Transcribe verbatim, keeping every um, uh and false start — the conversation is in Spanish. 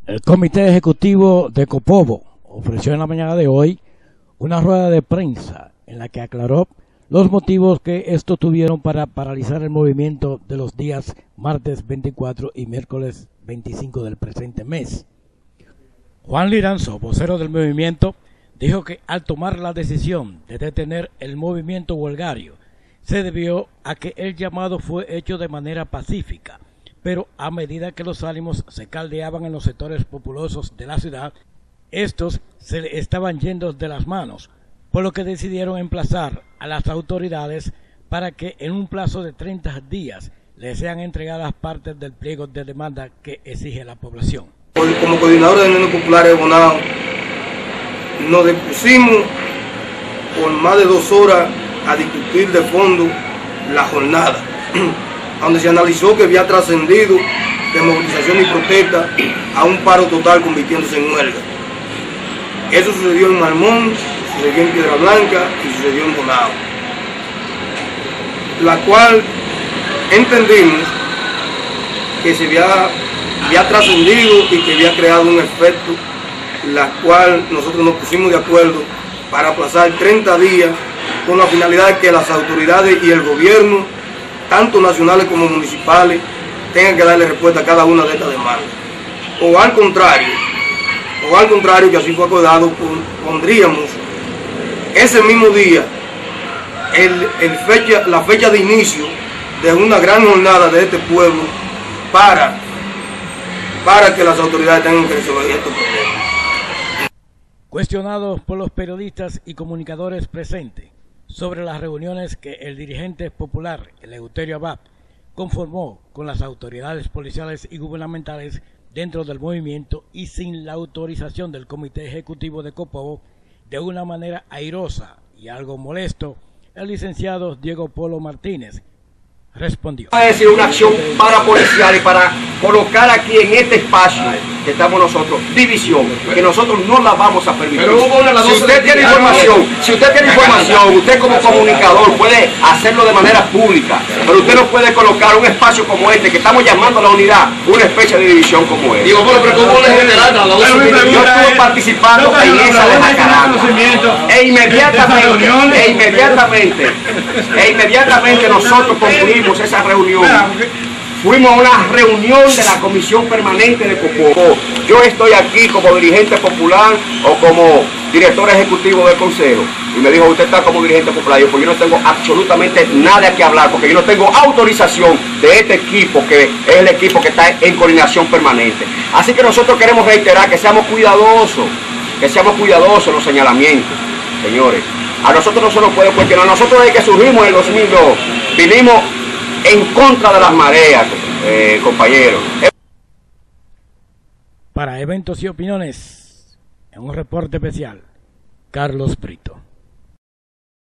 El Comité Ejecutivo de Copovo ofreció en la mañana de hoy una rueda de prensa en la que aclaró los motivos que estos tuvieron para paralizar el movimiento de los días martes veinticuatro y miércoles veinticinco del presente mes. Juan Liranzo, vocero del movimiento, dijo que al tomar la decisión de detener el movimiento huelgario se debió a que el llamado fue hecho de manera pacífica, pero a medida que los ánimos se caldeaban en los sectores populosos de la ciudad, estos se le estaban yendo de las manos, por lo que decidieron emplazar a las autoridades para que en un plazo de treinta días les sean entregadas partes del pliego de demanda que exige la población. Como coordinador de Unión Popular de Bonao, nos dispusimos por más de dos horas a discutir de fondo la jornada, donde se analizó que había trascendido de movilización y protesta a un paro total convirtiéndose en huelga. Eso sucedió en Malmón, sucedió en Piedra Blanca y sucedió en Bonao, la cual entendimos que se había, había trascendido y que había creado un efecto, la cual nosotros nos pusimos de acuerdo para aplazar treinta días con la finalidad de que las autoridades y el gobierno, tanto nacionales como municipales, tengan que darle respuesta a cada una de estas demandas. O al contrario, o al contrario que así fue acordado, pondríamos ese mismo día el, el fecha, la fecha de inicio de una gran jornada de este pueblo para, para que las autoridades tengan que resolver estos problemas. Cuestionados por los periodistas y comunicadores presentes sobre las reuniones que el dirigente popular Eleuterio Abad conformó con las autoridades policiales y gubernamentales dentro del movimiento y sin la autorización del Comité Ejecutivo de Copovo, de una manera airosa y algo molesto, el licenciado Diego Polo Martínez respondió. Va a decir una acción parapolicial y para colocar aquí en este espacio que estamos nosotros, división, que nosotros no la vamos a permitir. Pero si usted tiene información, si usted tiene información, usted como comunicador puede hacerlo de manera pública, pero usted no puede colocar un espacio como este, que estamos llamando a la unidad, una especie de división como esta. Digo, pero ¿cómo le generan? Yo estuve participando en esa de Jacaranda, e inmediatamente, e inmediatamente, e inmediatamente nosotros concluimos esa reunión. Fuimos a una reunión de la Comisión Permanente de Copovo. Yo estoy aquí como dirigente popular o como director ejecutivo del consejo. Y me dijo, usted está como dirigente popular. Yo, pues yo no tengo absolutamente nada que hablar, porque yo no tengo autorización de este equipo, que es el equipo que está en coordinación permanente. Así que nosotros queremos reiterar que seamos cuidadosos, que seamos cuidadosos en los señalamientos, señores. A nosotros no se nos puede cuestionar. Nosotros desde que surgimos en el dos mil dos, vinimos en contra de las mareas, eh, compañeros. Para Eventos y Opiniones, en un reporte especial, Carlos Brito.